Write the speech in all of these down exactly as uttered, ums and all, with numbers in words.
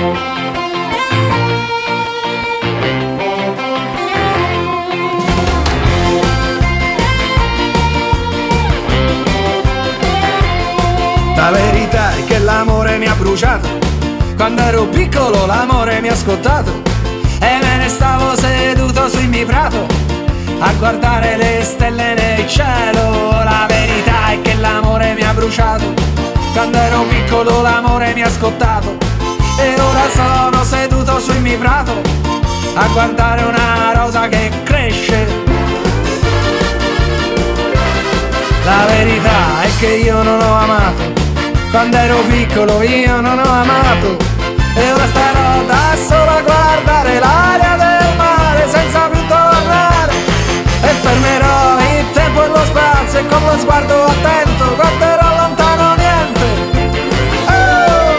La verità è che l'amore mi ha bruciato, quando ero piccolo l'amore mi ha scottato e me ne stavo seduto sul mio prato a guardare le stelle nel cielo. La verità è che l'amore mi ha bruciato, quando ero piccolo l'amore mi ha scottato e ora sono seduto sul mio prato a guardare una rosa che cresce. La verità è che io non ho amato, quando ero piccolo io non ho amato e ora starò da solo a guardare l'aria del mare senza più tornare e fermerò il tempo e lo spazio e con lo sguardo attento guarderò lontano niente. Oh!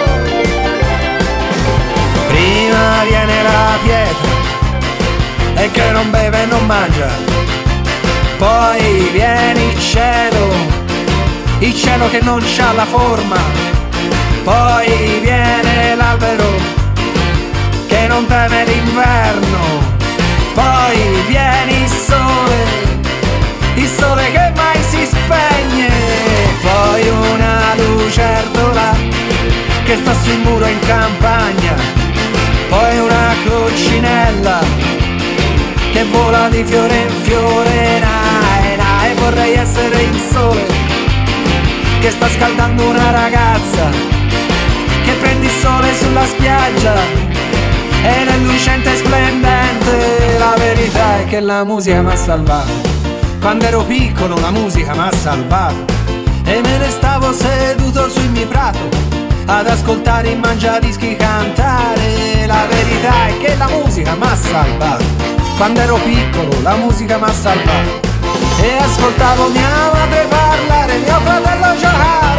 Prima viene la pietra e che non beve e non mangia, poi viene il cielo, il cielo che non c'ha la forma, poi viene l'albero che non teme l'inverno, poi viene il sole, il sole che mai si spegne, poi una lucertola che sta sul muro in campagna, poi una coccinella che vola di fiore in fiore, na, na, e vorrei essere il sole che sta scaldando una ragazza, che prende il sole sulla spiaggia ed è lucente e splendente. La verità è che la musica m'ha salvato, quando ero piccolo la musica m'ha salvato e me ne stavo seduto sul mio prato ad ascoltare i mangiadischi cantare. La verità è che la musica m'ha salvato, quando ero piccolo la musica m'ha salvato e ascoltavo mia madre parlare, mio fratello giocare